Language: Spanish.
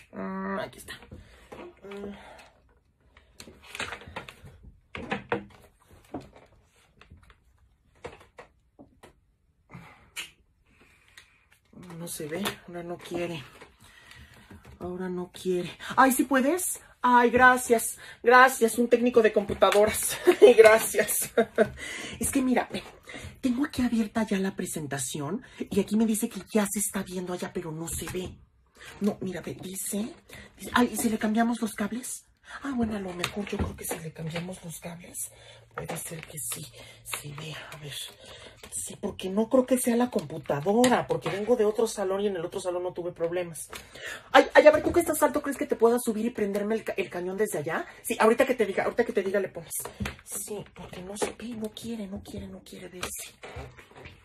Aquí está. No se ve, ahora no quiere. Ahora no quiere. Ay, ¿sí puedes? Ay, gracias. Gracias, un técnico de computadoras. Gracias. Es que mira, tengo aquí abierta ya la presentación y aquí me dice que ya se está viendo allá, pero no se ve. No, mira, dice... Ay, ¿y si le cambiamos los cables? Ah, bueno, a lo mejor yo creo que si le cambiamos los cables, puede ser que sí. Sí, vea, a ver. Sí, porque no creo que sea la computadora, porque vengo de otro salón y en el otro salón no tuve problemas. Ay, a ver, tú que estás alto, ¿crees que te pueda subir y prenderme el cañón desde allá? Sí, ahorita que te diga le pones. Sí, porque no se ve, no quiere verse.